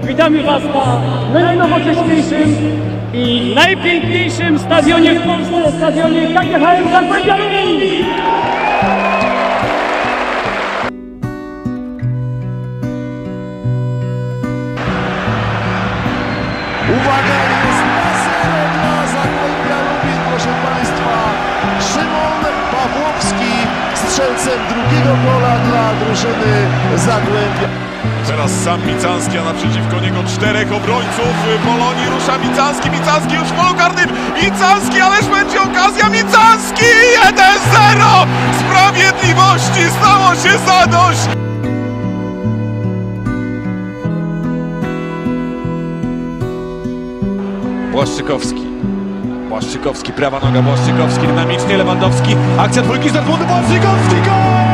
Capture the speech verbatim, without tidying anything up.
Witamy Was na najnowocześniejszym i najpiękniejszym stadionie w Polsce, stadionie K G H M Zagłębia Lubin! Uwaga, jest na zero dla Zagłębia Lubin, proszę Państwa. Szymon Pawłowski strzelcem drugiego gola dla drużyny Zagłębia. Teraz sam Micalski, a naprzeciwko niego czterech obrońców Polonii. Rusza Micalski, Micalski już w polu karnym. Micalski, ależ będzie okazja. Micalski! jeden zero! Sprawiedliwości stało się zadość! Błaszczykowski. Błaszczykowski, prawa noga Błaszczykowski, dynamicznie Lewandowski. Akcja dwójki z Dortmundu, Błaszczykowski, gol!